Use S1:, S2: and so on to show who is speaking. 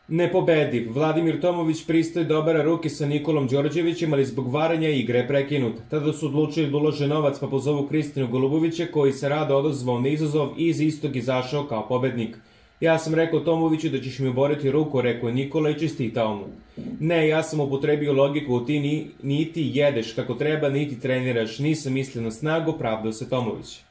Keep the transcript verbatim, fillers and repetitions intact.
S1: Nepobediv, Vladimir Tomović pristaje da obara ruke sa Nikolom Đorđevićem, ali zbog varanja igre je prekinut. Tada su odlučili da ulože novac pa pozovu Kristinu Golubovića, koji se rado odazvao na izazov i iz istog izašao kao pobednik. Ja sam rekao Tomoviću da ćeš mi oboriti ruku, rekao je Nikola i čestitao mu. Ne, ja sam upotrebio logiku, ti ni, niti jedeš kako treba, niti treniraš, nisam mislio na snagu, pravdao se Tomović.